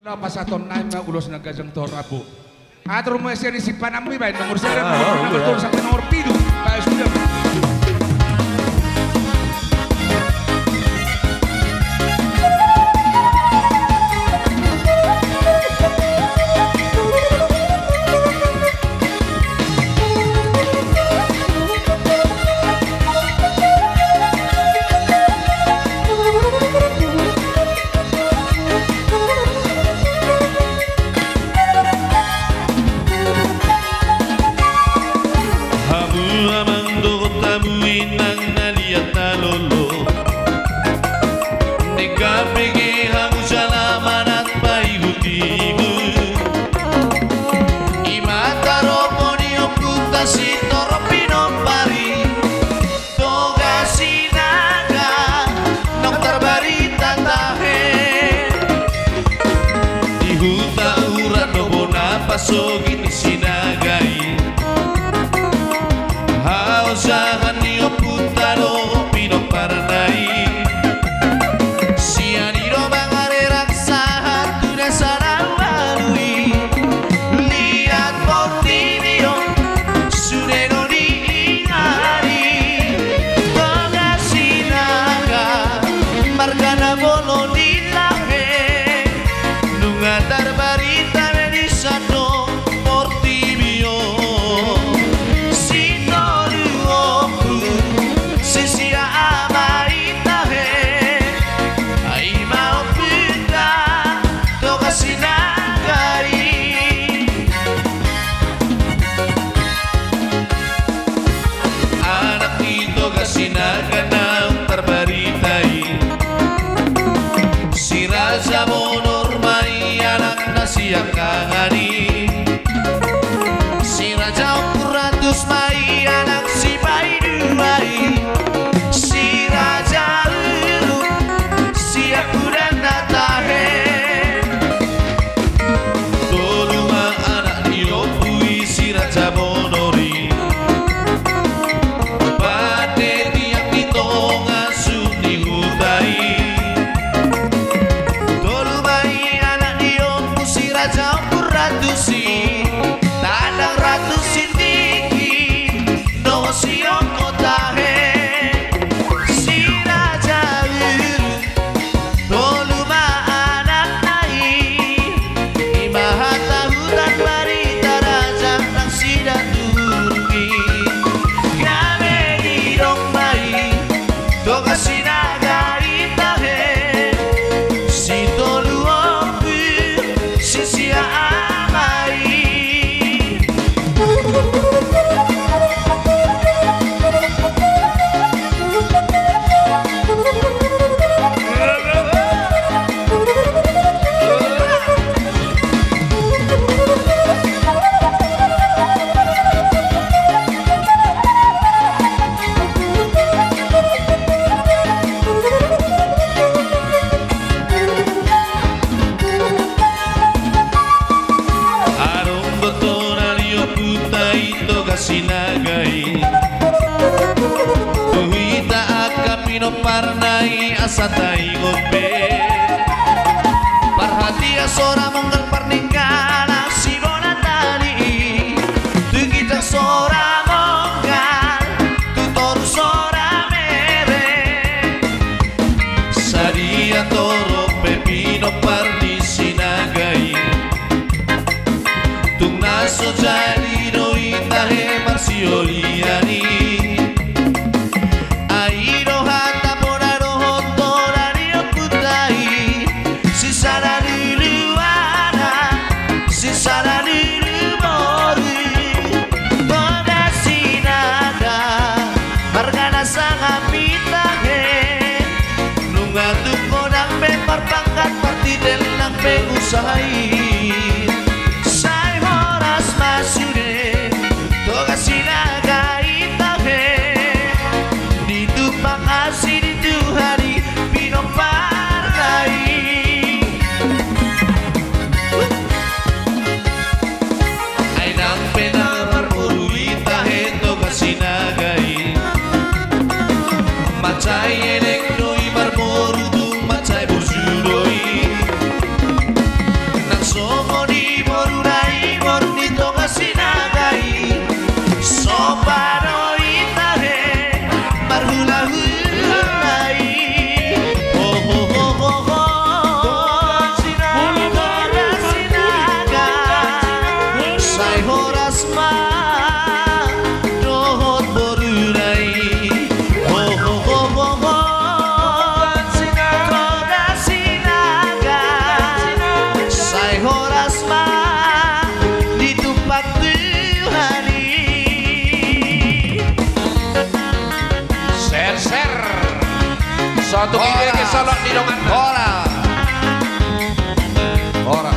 Pasaton na ulos na gajang torapo. Atur mo siya ni si Panambi ba nomor saya nomor sampai nomor 7 pa sudah. Pasogin sinagai hausahan niyo putaro pinoparnai sianiro bangare raksahan tuda sarawarui lihat motivio sudeno diingari pengasinaga margana bolo dilahe nungatar barita medisano sinaganang terbaritai si Raja Bonor mai anak nasi yang kangani si Raja Ukuratus mai anak si Baiduai si Raja Uru si aku dan Natahe Toluma anak niopui si Raja Bonori Tadang ratu sindiki no sioko tahe si Raja Uru toluma anak nai imahata hutan barita raja nang sidan turungi kame di rombai toga sinaga itahe si tolu opu si sia sinagai tuhita akapino parnai asatai ngombe parhatia sora monggal perningkana si bonatani tukita sora monggal tutor sora mere sadia toro pepino pardi sinagai tung naso jadi tahe marsioliani airo hata poraro hotorari okutai sisara diluana sisara dilumori toda sinada margana sanga pitahe nungatu kodang pe perpangkat parti delang pe usahai sai horas masude toga sinaga itahe di tupang asih di tuhari pinoparnai ainang penamar uru itahe toga sinagai macai enek doi marmoru tu macai bujudoi Satu kili ke solok di dongan. Ora.